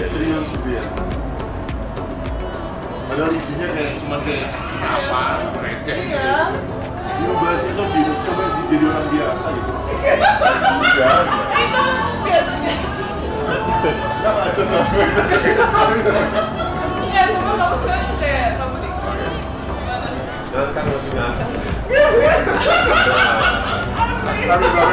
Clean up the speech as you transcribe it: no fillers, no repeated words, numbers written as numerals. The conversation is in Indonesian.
serius gitu ya. Padahal isinya cuman kayak apa, receh gitu. Dia bahas itu coba jadi orang biasa gitu. Udah. Itu biasanya. Nggak aja coba. Iya, coba kamu sekarang kayak kamu nih. Gimana? Jangan kan lebih Tapi